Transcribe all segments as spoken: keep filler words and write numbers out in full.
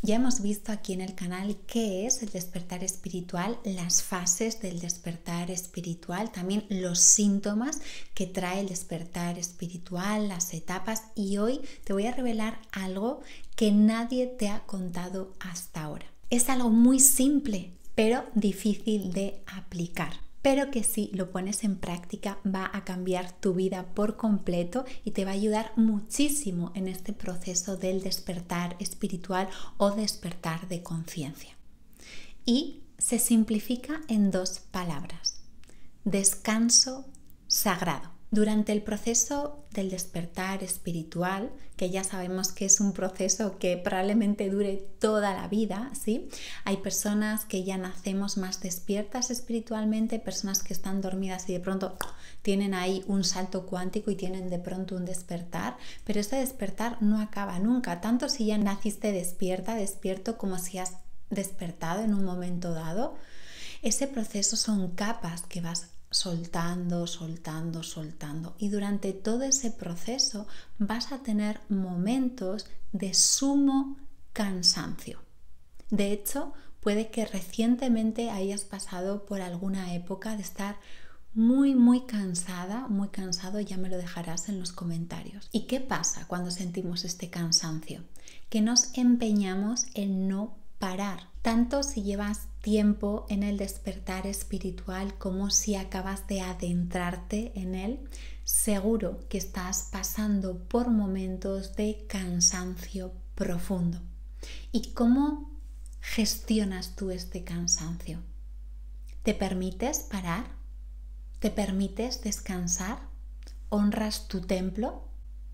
Ya hemos visto aquí en el canal qué es el despertar espiritual, las fases del despertar espiritual, también los síntomas que trae el despertar espiritual, las etapas, y hoy te voy a revelar algo que nadie te ha contado hasta ahora. Es algo muy simple, pero difícil de aplicar, pero que si lo pones en práctica va a cambiar tu vida por completo y te va a ayudar muchísimo en este proceso del despertar espiritual o despertar de conciencia. Y se simplifica en dos palabras: descanso sagrado. Durante el proceso del despertar espiritual, que ya sabemos que es un proceso que probablemente dure toda la vida, ¿sí? Hay personas que ya nacemos más despiertas espiritualmente, personas que están dormidas y de pronto tienen ahí un salto cuántico y tienen de pronto un despertar, pero este despertar no acaba nunca, tanto si ya naciste despierta, despierto, como si has despertado en un momento dado. Ese proceso son capas que vas soltando, soltando, soltando, y durante todo ese proceso vas a tener momentos de sumo cansancio. De hecho, puede que recientemente hayas pasado por alguna época de estar muy muy cansada, muy cansado, ya me lo dejarás en los comentarios. ¿Y qué pasa cuando sentimos este cansancio? Que nos empeñamos en no parar, tanto si llevas tiempo en el despertar espiritual como si acabas de adentrarte en él. Seguro que estás pasando por momentos de cansancio profundo. ¿Y cómo gestionas tú este cansancio? ¿Te permites parar? ¿Te permites descansar? ¿Honras tu templo?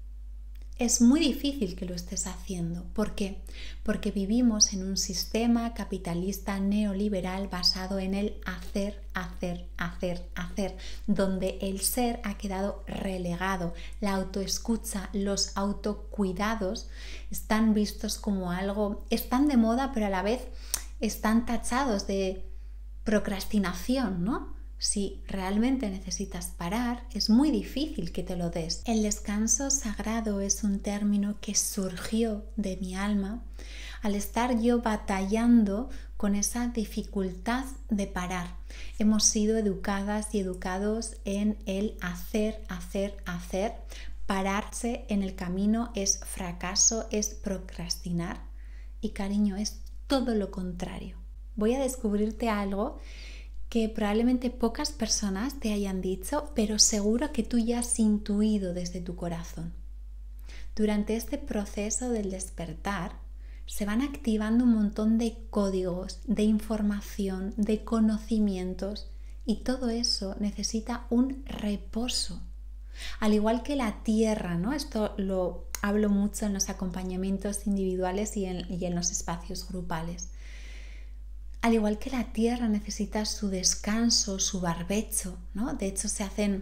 Es muy difícil que lo estés haciendo. ¿Por qué? Porque vivimos en un sistema capitalista neoliberal basado en el hacer, hacer, hacer, hacer, donde el ser ha quedado relegado. La autoescucha, los autocuidados están vistos como algo, están de moda, pero a la vez están tachados de procrastinación, ¿no? Si realmente necesitas parar, es muy difícil que te lo des. El descanso sagrado es un término que surgió de mi alma al estar yo batallando con esa dificultad de parar. Hemos sido educadas y educados en el hacer, hacer, hacer. Pararse en el camino es fracaso, es procrastinar. Y cariño, es todo lo contrario. Voy a descubrirte algo que probablemente pocas personas te hayan dicho, pero seguro que tú ya has intuido desde tu corazón. Durante este proceso del despertar se van activando un montón de códigos, de información, de conocimientos, y todo eso necesita un reposo. Al igual que la tierra, ¿no? Esto lo hablo mucho en los acompañamientos individuales y en, y en los espacios grupales. Al igual que la tierra necesita su descanso, su barbecho, ¿no? De hecho, se hacen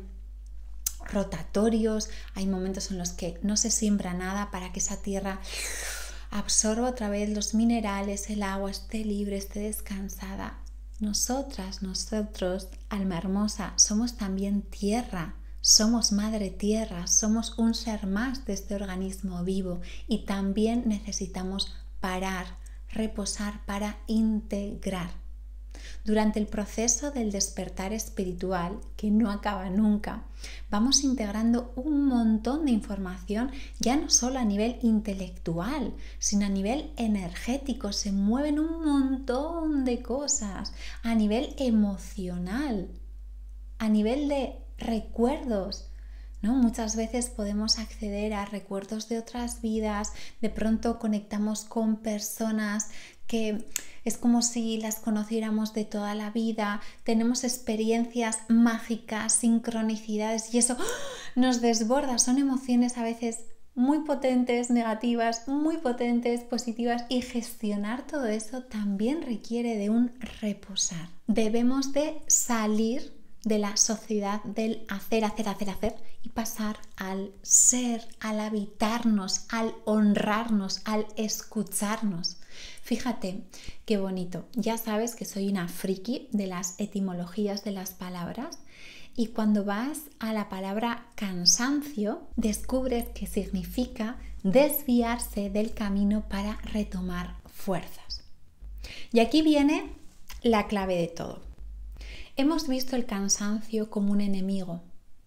rotatorios, hay momentos en los que no se siembra nada para que esa tierra absorba otra vez los minerales, el agua, esté libre, esté descansada. Nosotras, nosotros, alma hermosa, somos también tierra, somos madre tierra, somos un ser más de este organismo vivo y también necesitamos parar, reposar para integrar. Durante el proceso del despertar espiritual, que no acaba nunca, vamos integrando un montón de información, ya no solo a nivel intelectual, sino a nivel energético. Se mueven un montón de cosas, a nivel emocional, a nivel de recuerdos, ¿no? Muchas veces podemos acceder a recuerdos de otras vidas, de pronto conectamos con personas que es como si las conociéramos de toda la vida, tenemos experiencias mágicas, sincronicidades, y eso ¡oh!, nos desborda. Son emociones a veces muy potentes, negativas, muy potentes, positivas, y gestionar todo eso también requiere de un reposar. Debemos de salir de la sociedad del hacer, hacer, hacer, hacer y pasar al ser, al habitarnos, al honrarnos, al escucharnos. Fíjate qué bonito. Ya sabes que soy una friki de las etimologías de las palabras, y cuando vas a la palabra cansancio descubres que significa desviarse del camino para retomar fuerzas. Y aquí viene la clave de todo. Hemos visto el cansancio como un enemigo.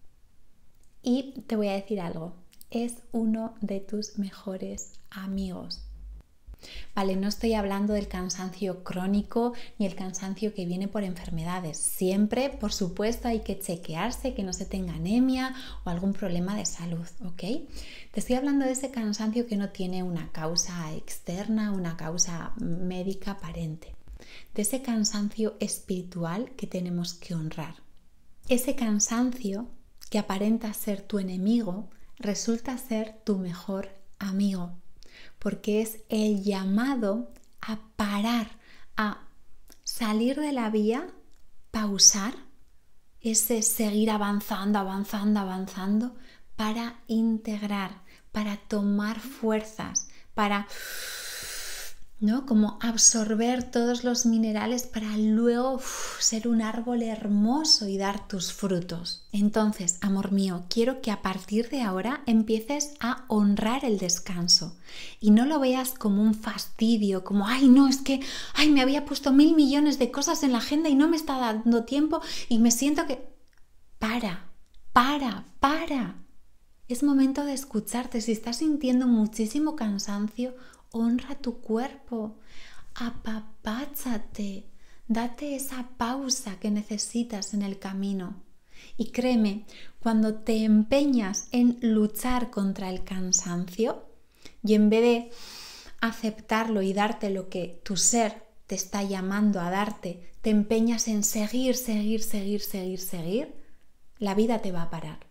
Y te voy a decir algo, es uno de tus mejores amigos. Vale, no estoy hablando del cansancio crónico ni el cansancio que viene por enfermedades. Siempre, por supuesto, hay que chequearse que no se tenga anemia o algún problema de salud, ¿ok? Te estoy hablando de ese cansancio que no tiene una causa externa, una causa médica aparente. De ese cansancio espiritual que tenemos que honrar. Ese cansancio que aparenta ser tu enemigo resulta ser tu mejor amigo. Porque es el llamado a parar, a salir de la vía, pausar, ese seguir avanzando, avanzando, avanzando, para integrar, para tomar fuerzas, para, ¿no? Como absorber todos los minerales para luego uf, ser un árbol hermoso y dar tus frutos. Entonces, amor mío, quiero que a partir de ahora empieces a honrar el descanso y no lo veas como un fastidio, como, ay, no, es que, ay, me había puesto mil millones de cosas en la agenda y no me está dando tiempo y me siento que... Para, para, para. Es momento de escucharte. Si estás sintiendo muchísimo cansancio, honra tu cuerpo, apapáchate, date esa pausa que necesitas en el camino. Y créeme, cuando te empeñas en luchar contra el cansancio y en vez de aceptarlo y darte lo que tu ser te está llamando a darte, te empeñas en seguir, seguir, seguir, seguir, seguir, la vida te va a parar.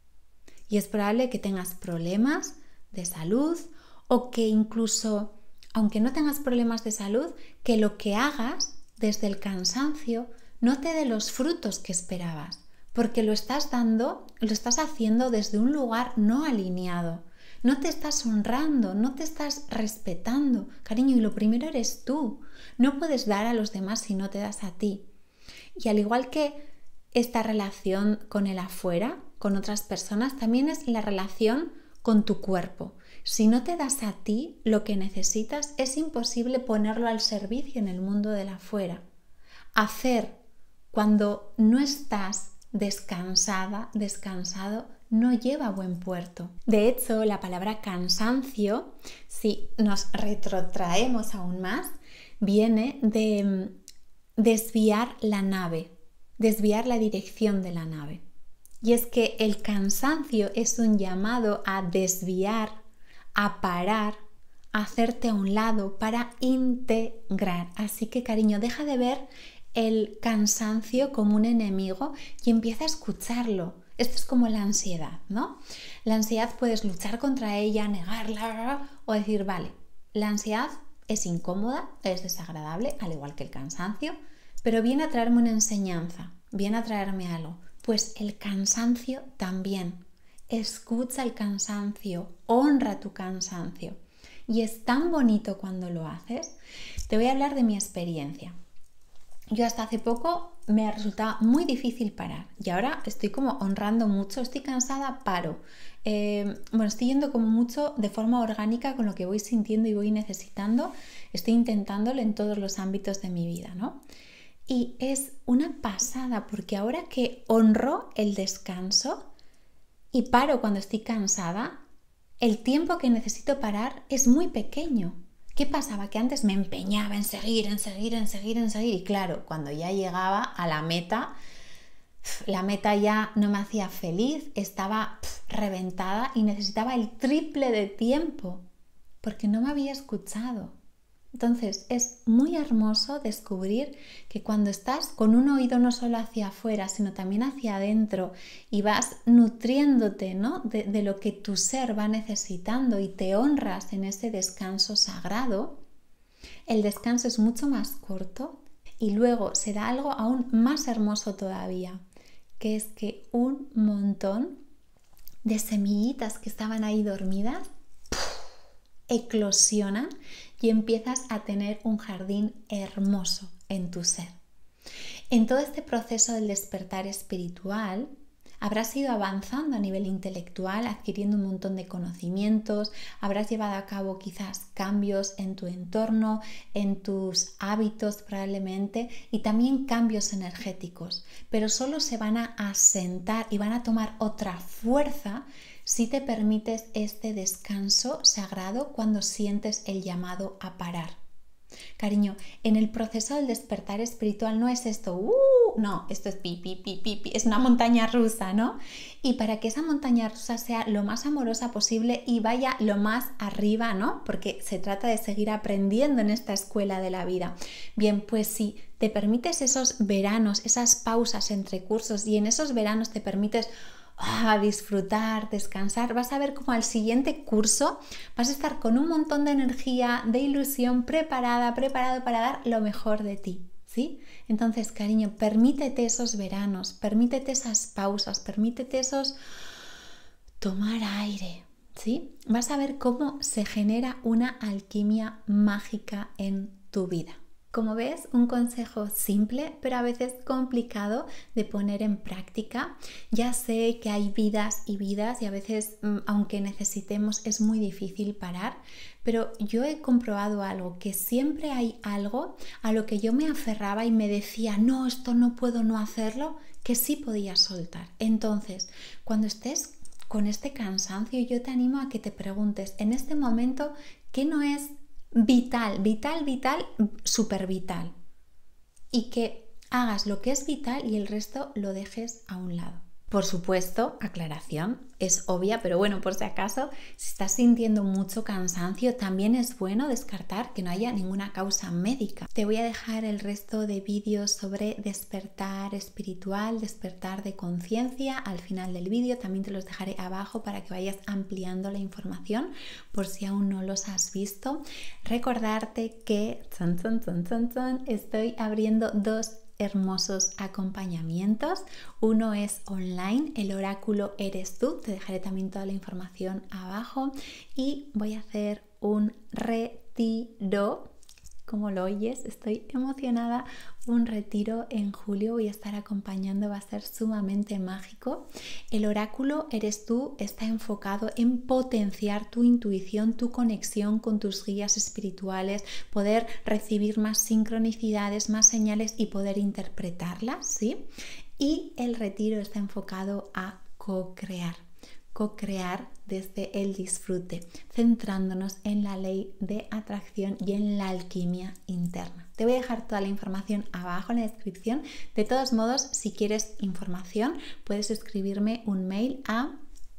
Y es probable que tengas problemas de salud o que incluso, aunque no tengas problemas de salud, que lo que hagas desde el cansancio no te dé los frutos que esperabas, porque lo estás dando, lo estás haciendo desde un lugar no alineado. No te estás honrando, no te estás respetando. Cariño, y lo primero eres tú. No puedes dar a los demás si no te das a ti. Y al igual que esta relación con el afuera, con otras personas, también es la relación con tu cuerpo. Si no te das a ti lo que necesitas, es imposible ponerlo al servicio en el mundo del afuera. Hacer cuando no estás descansada, descansado, no lleva a buen puerto. De hecho, la palabra cansancio, si nos retrotraemos aún más, viene de desviar la nave, desviar la dirección de la nave. Y es que el cansancio es un llamado a desviar, a parar, a hacerte a un lado para integrar. Así que, cariño, deja de ver el cansancio como un enemigo y empieza a escucharlo. Esto es como la ansiedad, ¿no? La ansiedad puedes luchar contra ella, negarla o decir, vale, la ansiedad es incómoda, es desagradable, al igual que el cansancio, pero viene a traerme una enseñanza, viene a traerme algo. Pues el cansancio también. Escucha el cansancio, honra tu cansancio. Y es tan bonito cuando lo haces. Te voy a hablar de mi experiencia. Yo hasta hace poco me resultaba muy difícil parar y ahora estoy como honrando mucho, estoy cansada, paro. Eh, bueno, estoy yendo como mucho de forma orgánica con lo que voy sintiendo y voy necesitando. Estoy intentándolo en todos los ámbitos de mi vida, ¿no? Y es una pasada porque ahora que honro el descanso y paro cuando estoy cansada, el tiempo que necesito parar es muy pequeño. ¿Qué pasaba? Que antes me empeñaba en seguir, en seguir, en seguir, en seguir. Y claro, cuando ya llegaba a la meta, la meta ya no me hacía feliz, estaba reventada y necesitaba el triple de tiempo porque no me había escuchado. Entonces es muy hermoso descubrir que cuando estás con un oído no solo hacia afuera, sino también hacia adentro y vas nutriéndote, ¿no? de, de lo que tu ser va necesitando y te honras en ese descanso sagrado, el descanso es mucho más corto y luego se da algo aún más hermoso todavía, que es que un montón de semillitas que estaban ahí dormidas eclosionan y empiezas a tener un jardín hermoso en tu ser. En todo este proceso del despertar espiritual habrás ido avanzando a nivel intelectual, adquiriendo un montón de conocimientos, habrás llevado a cabo quizás cambios en tu entorno, en tus hábitos probablemente, y también cambios energéticos, pero solo se van a asentar y van a tomar otra fuerza si te permites este descanso sagrado cuando sientes el llamado a parar. Cariño, en el proceso del despertar espiritual no es esto, uh, no, esto es pi, pi, pi, pi, pi, es una montaña rusa, ¿no? Y para que esa montaña rusa sea lo más amorosa posible y vaya lo más arriba, ¿no? Porque se trata de seguir aprendiendo en esta escuela de la vida. Bien, pues si te permites esos veranos, esas pausas entre cursos y en esos veranos te permites a disfrutar, descansar, vas a ver cómo al siguiente curso vas a estar con un montón de energía, de ilusión, preparada, preparado para dar lo mejor de ti, ¿sí? Entonces, cariño, permítete esos veranos, permítete esas pausas, permítete esos tomar aire, ¿sí? Vas a ver cómo se genera una alquimia mágica en tu vida. Como ves, un consejo simple, pero a veces complicado de poner en práctica. Ya sé que hay vidas y vidas y a veces, aunque necesitemos, es muy difícil parar, pero yo he comprobado algo, que siempre hay algo a lo que yo me aferraba y me decía, no, esto no puedo no hacerlo, que sí podía soltar. Entonces, cuando estés con este cansancio, yo te animo a que te preguntes en este momento qué no es vital, vital, vital, súper vital, y que hagas lo que es vital y el resto lo dejes a un lado. Por supuesto, aclaración, es obvia, pero bueno, por si acaso, si estás sintiendo mucho cansancio, también es bueno descartar que no haya ninguna causa médica. Te voy a dejar el resto de vídeos sobre despertar espiritual, despertar de conciencia al final del vídeo. También te los dejaré abajo para que vayas ampliando la información por si aún no los has visto. Recordarte que ton, ton, ton, ton, ton, estoy abriendo dos hermosos acompañamientos. Uno es online, el oráculo eres tú, te dejaré también toda la información abajo, y voy a hacer un retiro, como lo oyes, estoy emocionada, un retiro en julio, voy a estar acompañando, va a ser sumamente mágico. El oráculo eres tú está enfocado en potenciar tu intuición, tu conexión con tus guías espirituales, poder recibir más sincronicidades, más señales y poder interpretarlas, ¿sí? Y el retiro está enfocado a co-crear. Co-crear desde el disfrute, centrándonos en la ley de atracción y en la alquimia interna. Te voy a dejar toda la información abajo en la descripción. De todos modos, si quieres información, puedes escribirme un mail a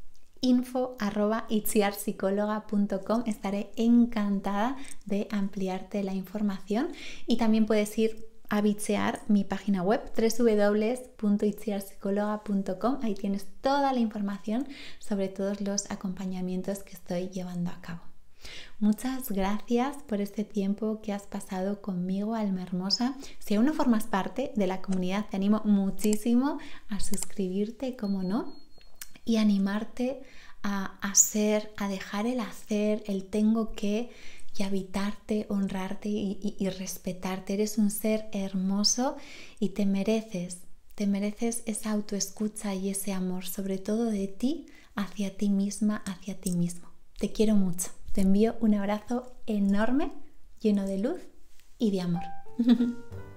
info arroba itziarpsicóloga punto com. Estaré encantada de ampliarte la información, y también puedes ir a bichear mi página web doble u doble u doble u punto itziarpsicóloga punto com. Ahí tienes toda la información sobre todos los acompañamientos que estoy llevando a cabo. Muchas gracias por este tiempo que has pasado conmigo, alma hermosa. Si aún no formas parte de la comunidad, te animo muchísimo a suscribirte, como no, y animarte a hacer, a dejar el hacer, el tengo que, y habitarte, honrarte y, y, y respetarte. Eres un ser hermoso y te mereces, te mereces esa autoescucha y ese amor, sobre todo de ti hacia ti misma, hacia ti mismo. Te quiero mucho. Te envío un abrazo enorme, lleno de luz y de amor.